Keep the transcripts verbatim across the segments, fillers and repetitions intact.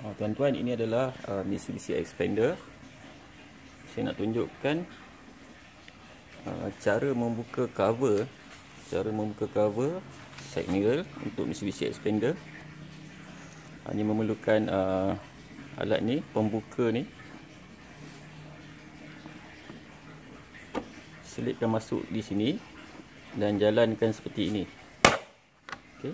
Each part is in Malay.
Tuan-tuan, ini adalah uh, Mitsubishi Xpander. Saya nak tunjukkan uh, cara membuka cover, cara membuka cover side mirror untuk Mitsubishi Xpander. Hanya memerlukan uh, alat ni, pembuka ni. Selipkan masuk di sini dan jalankan seperti ini. Okey.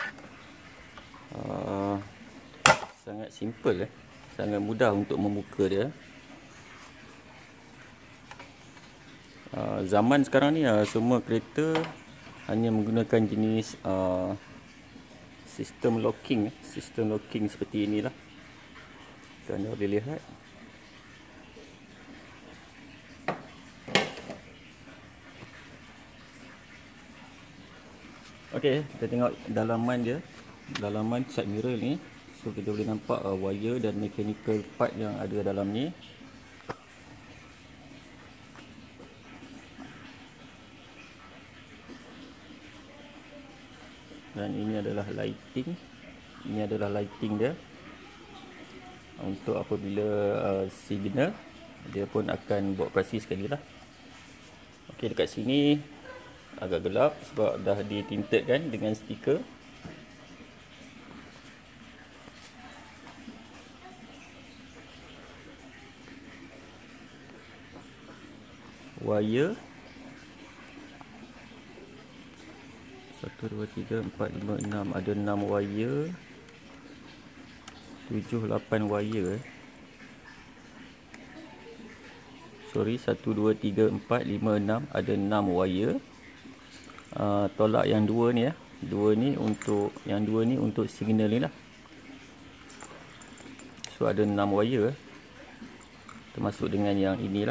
Uh, sangat simple eh. Sangat mudah untuk membuka dia. Uh, zaman sekarang ni uh, semua kereta hanya menggunakan jenis uh, sistem locking, sistem locking seperti inilah. Anda boleh lihat. Okey, kita tengok dalaman dia. Dalaman side mirror ni. So kita boleh nampak uh, wire dan mechanical part yang ada dalam ni. Dan ini adalah lighting. Ini adalah lighting dia. Untuk apabila uh, signal, dia pun akan beroperasi sekali lah. Okey, dekat sini agak gelap sebab dah ditinted kan dengan stiker. Wire satu, dua, tiga, empat, lima, enam. Ada enam wire. tujuh, lapan wire. Sorry, satu, dua, tiga, empat, lima, enam. Ada enam wire. Uh, tolak yang dua ni ya. Dua ni untuk, yang dua ni untuk signal ni lah. So ada enam wire. Termasuk dengan yang inilah.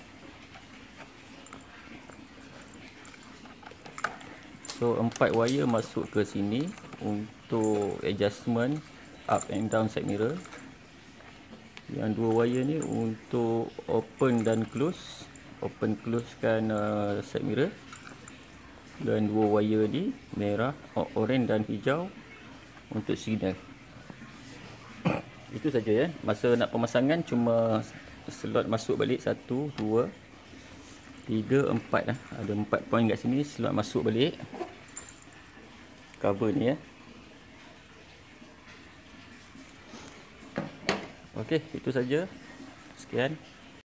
So empat wire masuk ke sini untuk adjustment up and down side mirror. Yang dua wire ni untuk open dan close, open close kan uh, side mirror. Dan dua wire ni merah, orange dan hijau untuk signal. Itu saja ya. Masa nak pemasangan cuma slot masuk balik satu, dua, tiga, empat lah. Ada empat point kat sini, slot masuk balik cover ni ya. Okey, itu saja. Sekian.